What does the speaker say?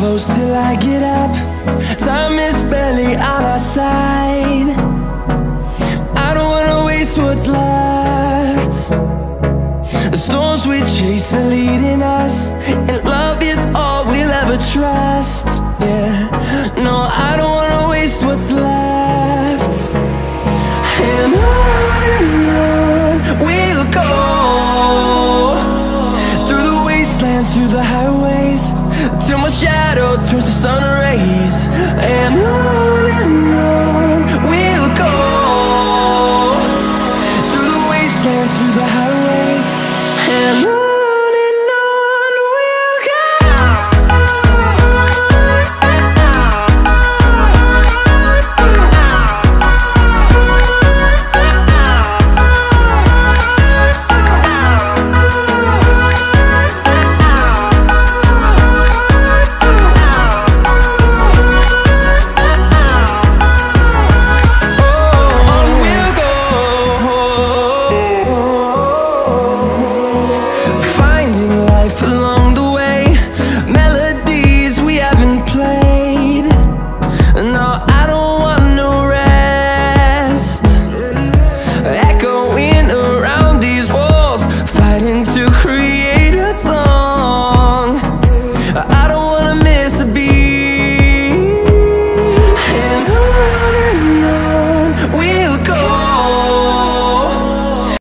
close till I get up. Time is barely on our side. I don't wanna waste what's left. The storms we chase are leading us, and love is all we'll ever trust. Yeah, no, I don't wanna waste what's left. And on we'll go, through the wastelands, through the highways, till my shadow turns to sun rays. And on we'll go, through the wastelands, through the highways, and on we'll go. To create